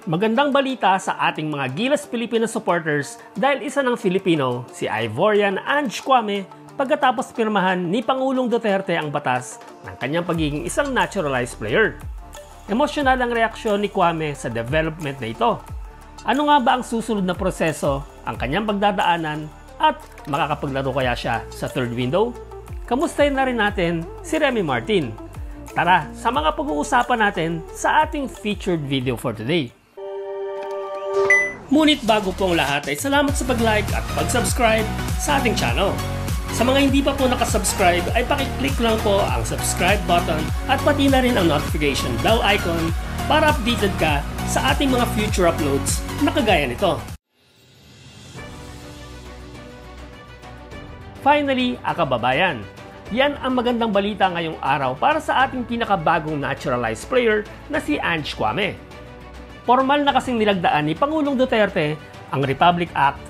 Magandang balita sa ating mga Gilas Pilipinas supporters dahil isa ng Filipino, si Ivorian Ange Kwame, pagkatapos pirmahan ni Pangulong Duterte ang batas ng kanyang pagiging isang naturalized player. Emosyonal ang reaksyon ni Kwame sa development na ito. Ano nga ba ang susunod na proseso, ang kanyang pagdadaanan, at makakapaglaro kaya siya sa third window? Kamustahin na rin natin si Remy Martin. Tara sa mga pag-uusapan natin sa ating featured video for today. Ngunit bago po ang lahat ay salamat sa pag-like at pag-subscribe sa ating channel. Sa mga hindi pa po nakasubscribe ay pakiclick lang po ang subscribe button at pati na rin ang notification bell icon para updated ka sa ating mga future uploads na kagaya nito. Finally, kababayan, yan ang magandang balita ngayong araw para sa ating pinakabagong naturalized player na si Ange Kwame. Formal na kasing nilagdaan ni Pangulong Duterte ang Republic Act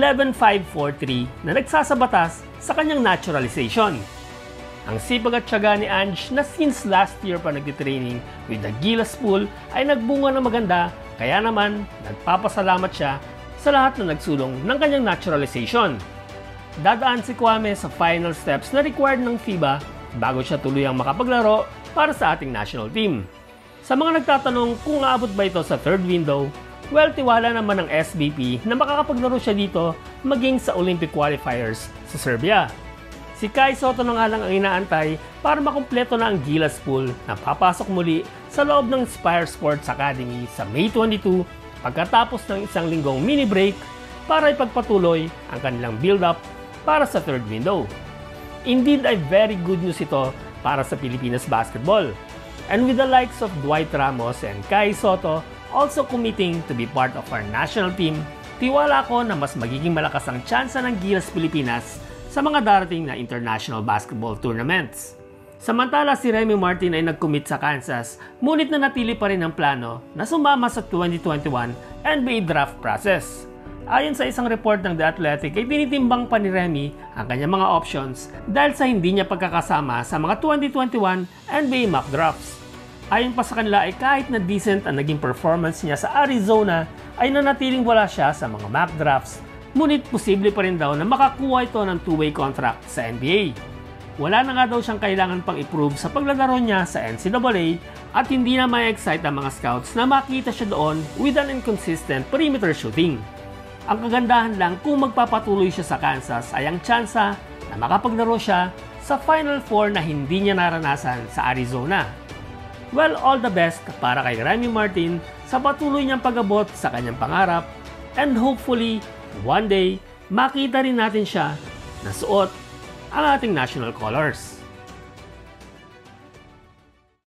11543 na nagsasabatas sa kanyang naturalization. Ang sipag at tiyaga ni Ange na since last year pa nagtitraining with the Gilas Pool ay nagbunga ng maganda, kaya naman nagpapasalamat siya sa lahat na nagsulong ng kanyang naturalization. Dadaan si Kwame sa final steps na required ng FIBA bago siya tuluyang makapaglaro para sa ating national team. Sa mga nagtatanong kung aabot ba ito sa third window, well, tiwala naman ng SBP na makakapaglaro siya dito maging sa Olympic qualifiers sa Serbia. Si Kai Sotto na nga lang ang inaantay para makumpleto na ang Gilas Pool na papasok muli sa loob ng Spire Sports Academy sa May 22 pagkatapos ng isang linggong mini break para ipagpatuloy ang kanilang build-up para sa third window. Indeed ay very good news ito para sa Pilipinas basketball. And with the likes of Dwight Ramos and Kai Sotto also committing to be part of our national team, tiwala ko na mas magiging malakas ang tsansa ng Gilas Pilipinas sa mga darating na international basketball tournaments. Samantala si Remy Martin ay nag-commit sa Kansas, ngunit nanatili pa rin ang plano na sumama sa 2021 NBA draft process. Ayon sa isang report ng The Athletic ay tinitimbang pa ni Remy ang kanyang mga options dahil sa hindi niya pagkakasama sa mga 2021 NBA mock drafts. Ayon pa sa kanila ay kahit na decent ang naging performance niya sa Arizona ay nanatiling wala siya sa mga mock drafts, ngunit posible pa rin daw na makakuha ito ng two-way contract sa NBA. Wala na nga daw siyang kailangan pang i-prove sa paglalaro niya sa NCAA at hindi na may excite ang mga scouts na makita siya doon with an inconsistent perimeter shooting. Ang kagandahan lang kung magpapatuloy siya sa Kansas ay ang tsansa na makapaglaro siya sa Final Four na hindi niya naranasan sa Arizona. Well, all the best para kay Remy Martin sa patuloy niyang pag-abot sa kanyang pangarap, and hopefully, one day, makita rin natin siya na suot ang ating national colors.